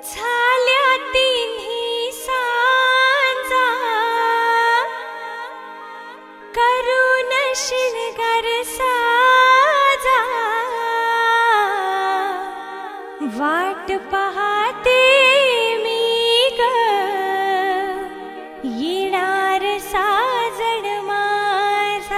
झाल्या तिन्ही सांजा करून शिणगार साजा वाट पाहते मी ग येणार साजण माझा।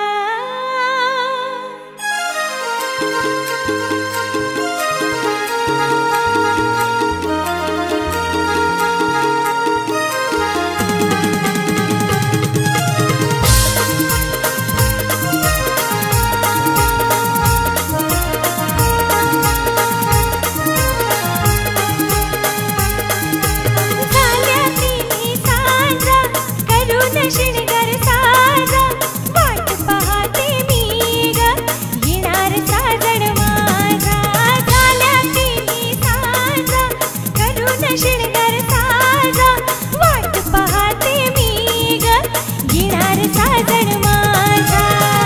शिणगार साजा वाट पाहते मी ग येणार साजण माझा। झाल्या तिन्ही सांजा करून शिणगार साजा वाट पाहते मी ग येणार साजण माझा।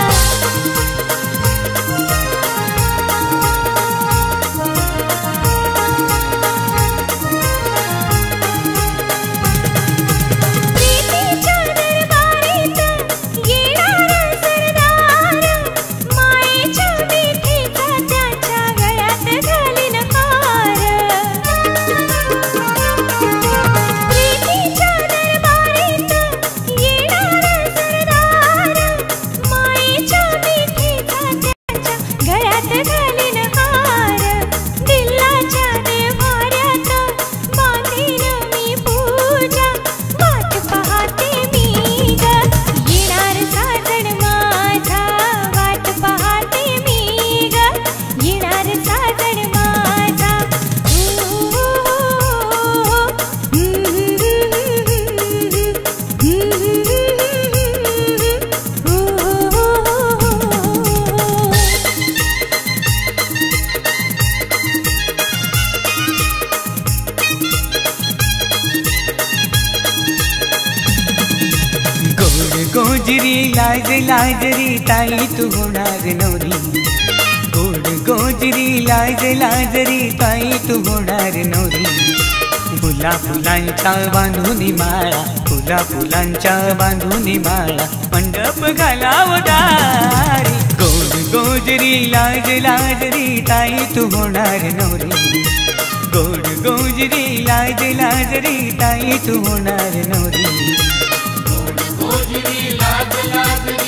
गोजरी लाज लाजरी ताई तू होणार नवरी। गोड गोजरी लाज लाजरी ताई तू होणार नवरी। फुला फुलांच्या बांधून माळा फुला फुलांच्या बांधून माळा मंडप घालाव दारी। गोड गोजरी लाज लाजरी ताई तू होणार नवरी। गोड गोजरी लाज लाजरी ताई तू होणार नवरी। गोजरी लाज लाजरी